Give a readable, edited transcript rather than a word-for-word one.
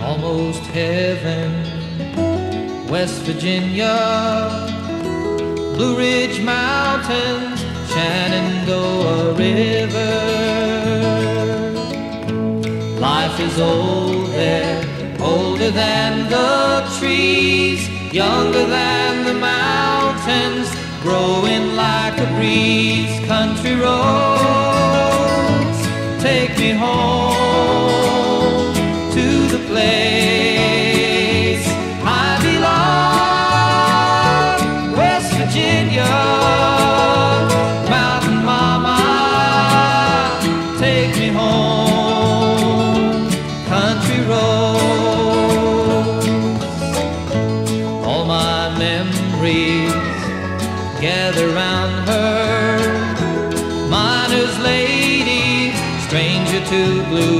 almost heaven. West Virginia, Blue Ridge Mountains, Shenandoah River. Life is old there, older than the trees, younger than the mountains, growing like a breeze. Country roads, take me home to the place I belong. West Virginia, mountain mama, take me home. Country roads, all my memories gather round her. Miner's lady, stranger to blue